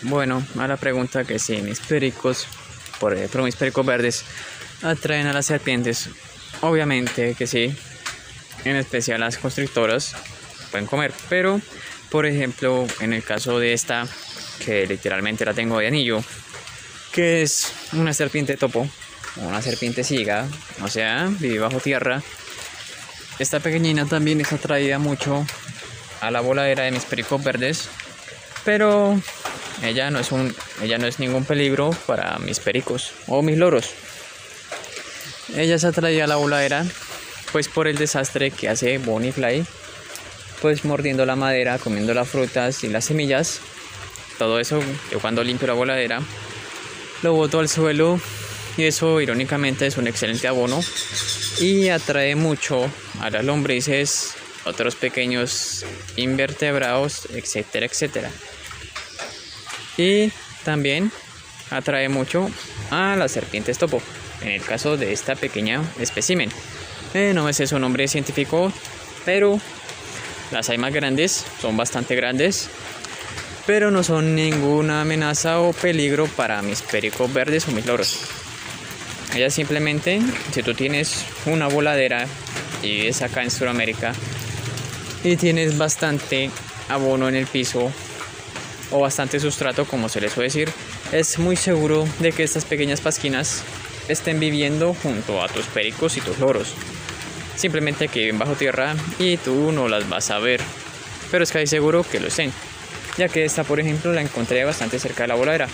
Bueno, a la pregunta que si mis pericos, por ejemplo mis pericos verdes, atraen a las serpientes, obviamente que sí, en especial las constrictoras pueden comer, pero por ejemplo en el caso de esta, que literalmente la tengo de anillo, que es una serpiente topo, una serpiente ciega, o sea, vive bajo tierra. Esta pequeñina también es atraída mucho a la voladera de mis pericos verdes, pero ella no es ningún peligro para mis pericos o mis loros. Ella se atraía a la voladera pues por el desastre que hace Bonnie Fly, pues mordiendo la madera, comiendo las frutas y las semillas. Todo eso, yo cuando limpio la voladera lo boto al suelo, y eso irónicamente es un excelente abono y atrae mucho a las lombrices, otros pequeños invertebrados, etcétera, etcétera. Y también atrae mucho a las serpientes topo, en el caso de esta pequeña espécimen. No me sé su nombre científico, pero las hay más grandes, son bastante grandes, pero no son ninguna amenaza o peligro para mis pericos verdes o mis loros. Ellas simplemente, si tú tienes una voladera y vives acá en Sudamérica y tienes bastante abono en el piso o bastante sustrato, como se les suele decir, es muy seguro de que estas pequeñas pasquinas estén viviendo junto a tus pericos y tus loros. Simplemente que viven bajo tierra y tú no las vas a ver, pero es casi seguro que lo estén, ya que esta, por ejemplo, la encontré bastante cerca de la voladera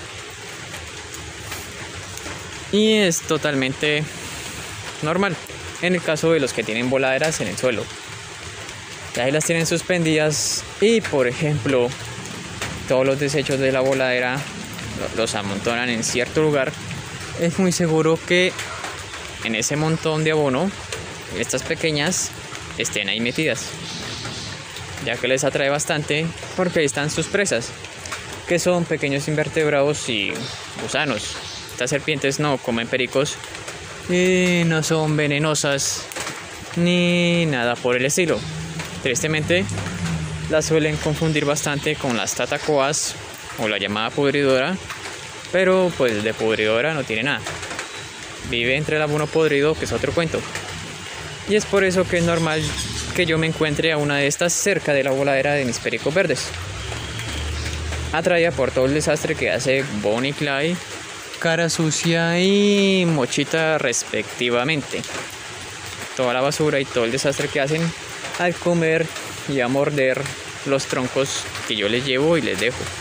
y es totalmente normal en el caso de los que tienen voladeras en el suelo. Y ahí las tienen suspendidas y, por ejemplo, todos los desechos de la voladera los amontonan en cierto lugar. Es muy seguro que en ese montón de abono estas pequeñas estén ahí metidas, ya que les atrae bastante porque ahí están sus presas, que son pequeños invertebrados y gusanos. Estas serpientes no comen pericos y no son venenosas ni nada por el estilo. Tristemente las suelen confundir bastante con las tatacoas o la llamada pudridora, pero pues de pudridora no tiene nada. Vive entre el abono podrido, que es otro cuento. Y es por eso que es normal que yo me encuentre a una de estas cerca de la voladera de mis pericos verdes, atraída por todo el desastre que hace Bonnie Clyde, Cara Sucia y Mochita respectivamente. Toda la basura y todo el desastre que hacen al comer y a morder los troncos que yo les llevo y les dejo.